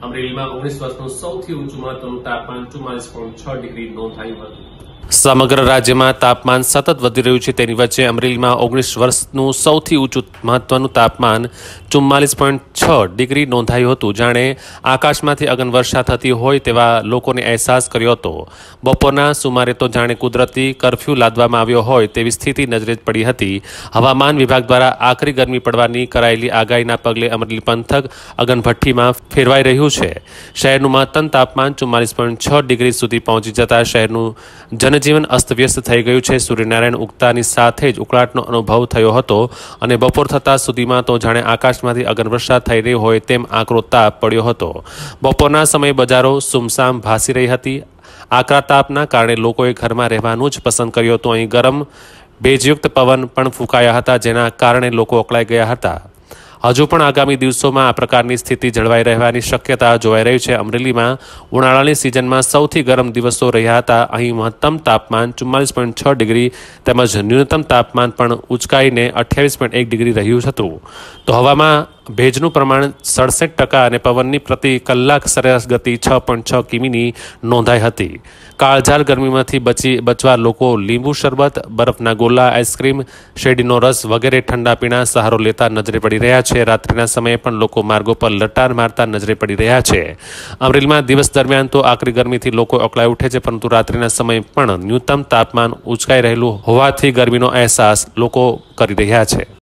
અમરેલીમાં 19 વર્ષનું સૌથી ઊંચું મહત્તમનું તાપમાન 44.6 ડિગ્રી નોંધાયું હતું। સમગ્ર રાજ્યમાં તાપમાન સતત વધી રહ્યું છે। તેની વચ્ચે અમરેલીમાં 19 વર્ષનું સૌથી ઊંચું મહત્વનું તાપમાન 44.6 ડિગ્રી નોંધાયું હતું। જાણે આકાશમાંથી અગનવર્ષા થતી હોય તેવા લોકોને અહેસાસ કર્યો હતો। બપોરના સુમારે તો જાણે કુદરતી કર્ફ્યુ લાદવામાં આવ્યો હોય તેવી સ્થિતિ નજરે પડી હતી। હવામાન વિભાગ દ્વારા આકરી ગરમી પડવાની કરાયેલી આગાહીના પગલે અમરેલી પંથક અગનભઠ્ઠીમાં ફેરવાઈ રહ્યું છે। શહેરનું મહત્તમ તાપમાન 44.6 ડિગ્રી સુધી પહોંચી જતા શહેરનું જનજીવન અસ્તવ્યસ્ત થઈ ગયું છે। સૂર્યનારાયણ ઉગતાની સાથે જ ઉકળાટનો અનુભવ થયો હતો અને બપોર થતાં સુધીમાં તો જાણે આકાશમાંથી અગનવર્ષા થઈ રહી હોય તેમ આકરો તાપ પડ્યો હતો। બપોરના સમયે બજારો સુમસામ ભાસી રહી હતી। આકરા તાપના કારણે લોકોએ ઘરમાં રહેવાનું જ પસંદ કર્યું હતું। અહીં ગરમ ભેજયુક્ત પવન પણ ફૂંકાયા હતા, જેના કારણે લોકો અકળાઈ ગયા હતા। હજુ પણ આગામી દિવસોમાં આ પ્રકારની સ્થિતિ જળવાઈ રહેવાની શક્યતા જોવાઈ રહી છે। અમરેલીમાં ઉનાળાની સિઝનમાં સૌથી ગરમ દિવસો રહ્યા હતા। અહીં મહત્તમ તાપમાન 44.6 ડિગ્રી તેમજ ન્યૂનતમ તાપમાન પણ ઉંચકાઈને 28.1 ડિગ્રી રહ્યું હતું। તો હવામાં ભેજનું પ્રમાણ 67% અને પવનની પ્રતિ કલાક સરેરાશ ગતિ 6.6 કિમીની નોંધાઈ હતી। કાળઝાળ ગરમીમાંથી બચવા લોકો લીંબુ શરબત, બરફના ગોલા, આઈસ્ક્રીમ, શેરડીનો રસ વગેરે ઠંડા પીણા સહારો લેતા નજરે પડી રહ્યા છે। રાત્રિના સમયે પણ લોકો માર્ગો પર લટાર મારતા નજરે પડી રહ્યા છે। અમરેલીમાં દિવસ દરમિયાન તો આકરી ગરમીથી લોકો અકળાઈ ઉઠે છે, પરંતુ રાત્રિના સમયે પણ ન્યૂનતમ તાપમાન ઉંચકાઈ રહેલું હોવાથી ગરમીનો અહેસાસ લોકો કરી રહ્યા છે।